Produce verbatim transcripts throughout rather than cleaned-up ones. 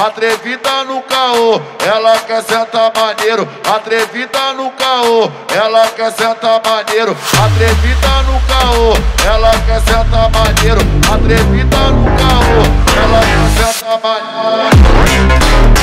atrevida no caô, ela quer sentar maneiro, atrevida no caô, ela quer sentar maneiro, atrevida no caô, ela quer sentar maneiro, atrevida no caô, ela quer sentar maneiro.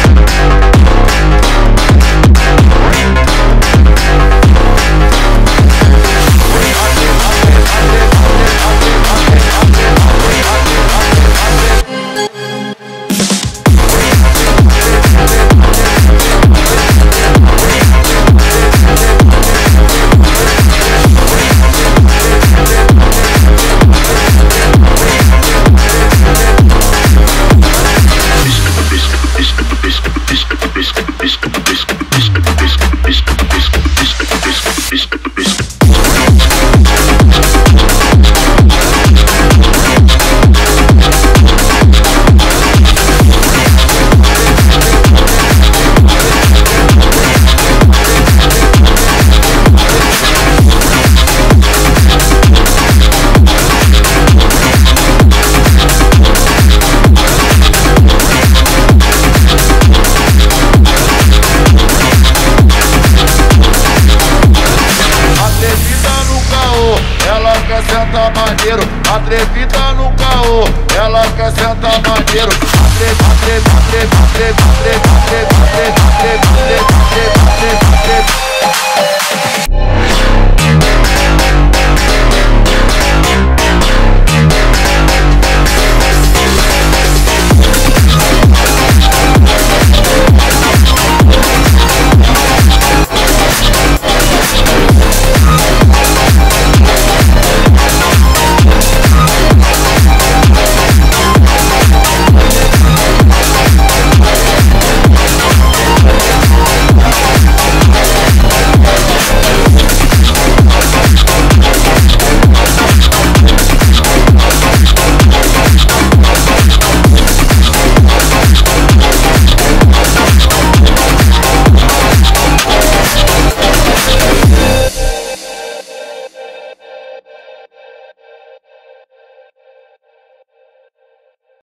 Senta maneiro, atrevida no caô, ela quer sentar maneiro, atrevida, atrevida, atrevida, atrevida, atrevida, atrevida.